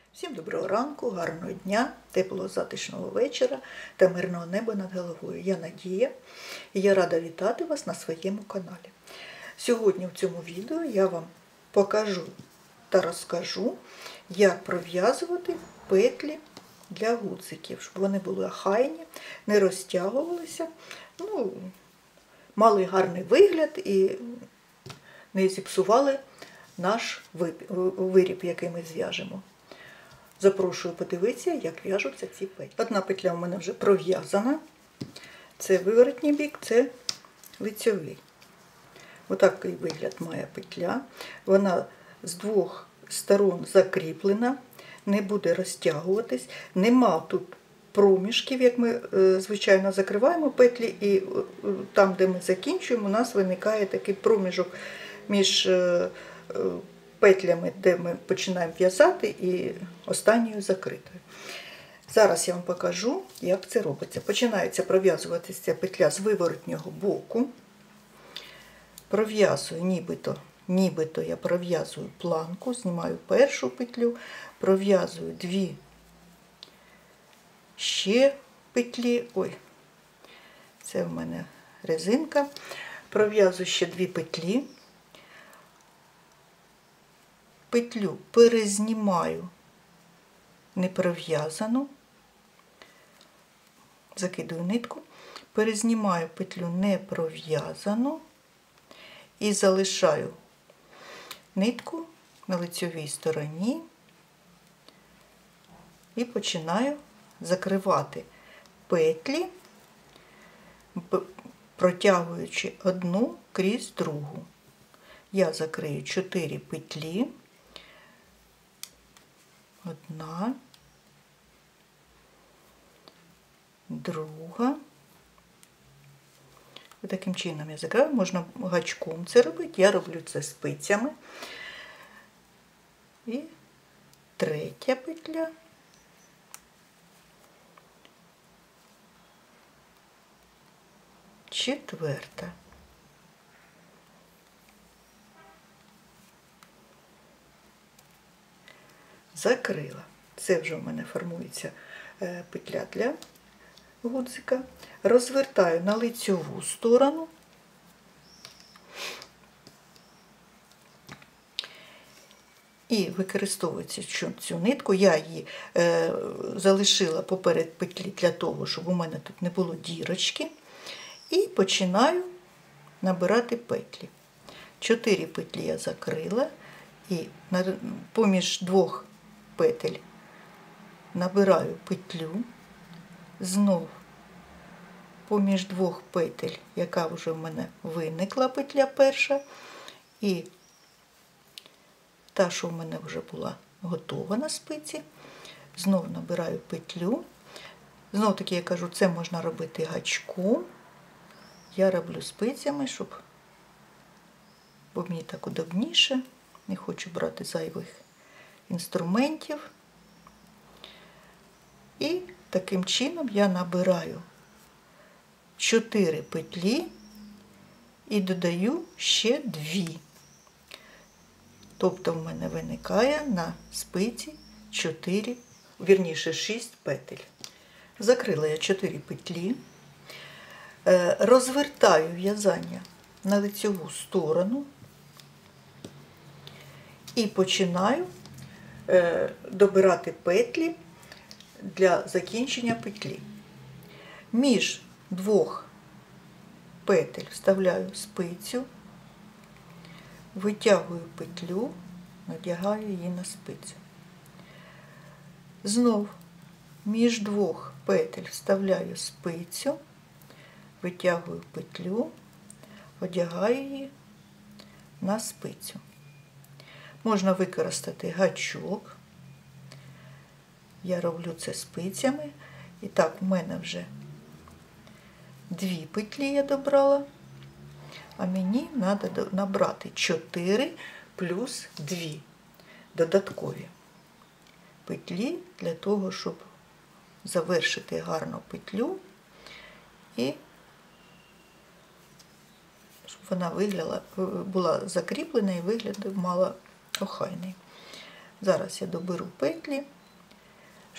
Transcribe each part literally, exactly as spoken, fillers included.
Всім доброго ранку, гарного дня, теплого затишного вечора та мирного неба над головою. Я Надія і я рада вітати вас на своєму каналі. Сьогодні в цьому відео я вам покажу та розкажу, як пров'язувати петлі для гудзиків, щоб вони були охайні, не розтягувалися, ну, мали гарний вигляд і не зіпсували наш виріб, який ми зв'яжемо. Запрошую подивитися, як в'яжуться ці петлі. Одна петля у мене вже пров'язана. Це виворотній бік, це лицьовий. Отакий вигляд має петля. Вона з двох сторон закріплена, не буде розтягуватись. Нема тут проміжків, як ми, звичайно, закриваємо петлі, і там, де ми закінчуємо, у нас виникає такий проміжок між петлями, де ми починаємо в'язати, і останньою закритою. Зараз я вам покажу, як це робиться. Починається пров'язуватися ця петля з виворотнього боку. Пров'язую, нібито, нібито я пров'язую планку, знімаю першу петлю, пров'язую дві ще петлі. Ой, це в мене резинка. Пров'язую ще дві петлі. Петлю перезнімаю не пров'язану, закидую нитку, перезнімаю петлю не пров'язану і залишаю нитку на лицьовій стороні і починаю закривати петлі, протягуючи одну крізь другу. Я закрию чотири петлі. Одна, друга. І таким чином я закриваю. Можна гачком це робити. Я роблю це спицями. І третя петля. Четверта. Закрила. Це вже в мене формується петля для гудзика. Розвертаю на лицьову сторону. І використовуючи цю нитку, я її е, залишила поперед петлі для того, щоб у мене тут не було дірочки. І починаю набирати петлі. Чотири петлі я закрила. І поміж двох петель набираю петлю, знов поміж двох петель, яка вже в мене виникла петля перша, і та, що в мене вже була готова на спиці, знов набираю петлю. Знов таки я кажу, це можна робити гачком. Я роблю спицями, щоб, бо мені так удобніше. Не хочу брати зайвих інструментів. І таким чином я набираю чотири петлі і додаю ще дві. Тобто в мене виникає на спиці чотири, вірніше шість петель. Закрила я чотири петлі. Розвертаю в'язання на лицьову сторону. І починаю е, добирати петлі для закінчення петлі. Між двох петель вставляю спицю, витягую петлю, надягаю її на спицю. Знов між двох петель вставляю спицю, витягую петлю, одягаю її на спицю. Можна використати гачок. Я роблю це спицями. І так, в мене вже дві петлі я добрала, а мені треба набрати чотири плюс дві додаткові петлі для того, щоб завершити гарно петлю і щоб вона виглядала, була закріплена і вигляд мала охайний. Зараз я доберу петлі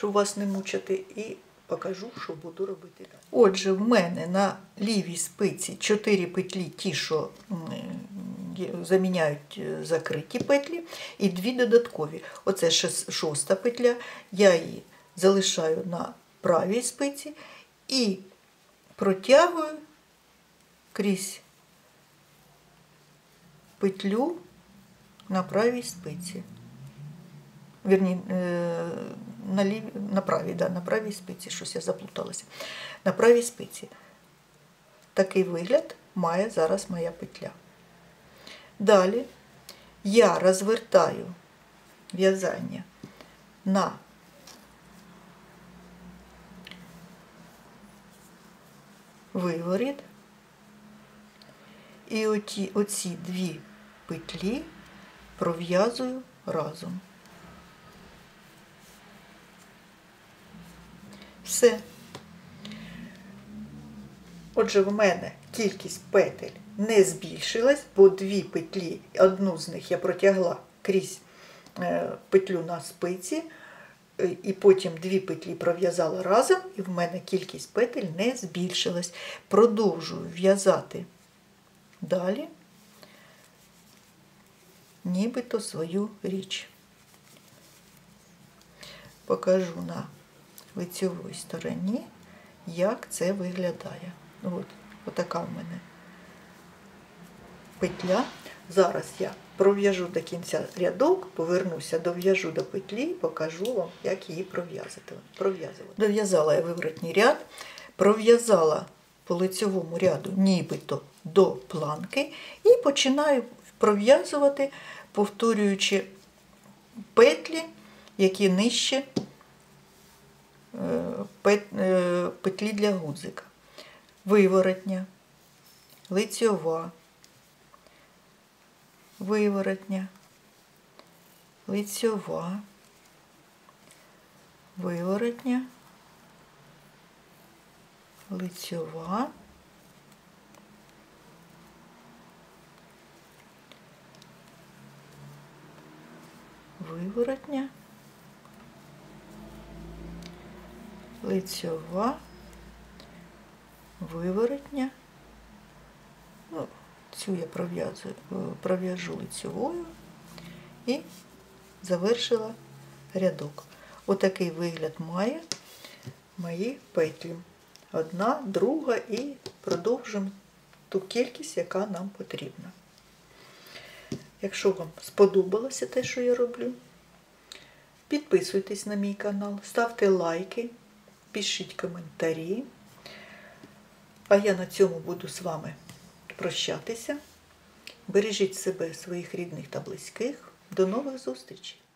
щоб вас не мучити, і покажу, що буду робити далі. Отже, в мене на лівій спиці чотири петлі, ті, що заміняють закриті петлі, і дві додаткові. Оце шоста петля, я її залишаю на правій спиці і протягую крізь петлю на правій спиці. Вірні, на, лів... на правій, да, на правій спиці, щось я заплуталася. На правій спиці. Такий вигляд має зараз моя петля. Далі я розвертаю в'язання на виворіт. І оті, оці дві петлі пров'язую разом. Все. Отже, в мене кількість петель не збільшилась, бо дві петлі, одну з них я протягла крізь петлю на спиці, і потім дві петлі пров'язала разом, і в мене кількість петель не збільшилась. Продовжую в'язати далі, нібито свою річ. Покажу на лицевій стороні, як це виглядає. От, отака в мене петля. Зараз я пров'яжу до кінця рядок, повернуся, дов'яжу до петлі, покажу вам, як її пров'язати. Дов'язала я виворотній ряд, пров'язала по лицевому ряду нібито до планки і починаю пров'язувати, повторюючи петлі, які нижче петлі для гудзика. Виворотня, лицьова, виворотня, лицьова, виворотня, лицьова, виворотня, лицьова, виворотня. Ну, цю я пров'яжу лицьовою і завершила рядок. Отакий вигляд має мої петлі. Одна, друга і продовжимо ту кількість, яка нам потрібна. Якщо вам сподобалося те, що я роблю, підписуйтесь на мій канал, ставте лайки, пишіть коментарі. А я на цьому буду з вами прощатися. Бережіть себе, своїх рідних та близьких. До нових зустрічей!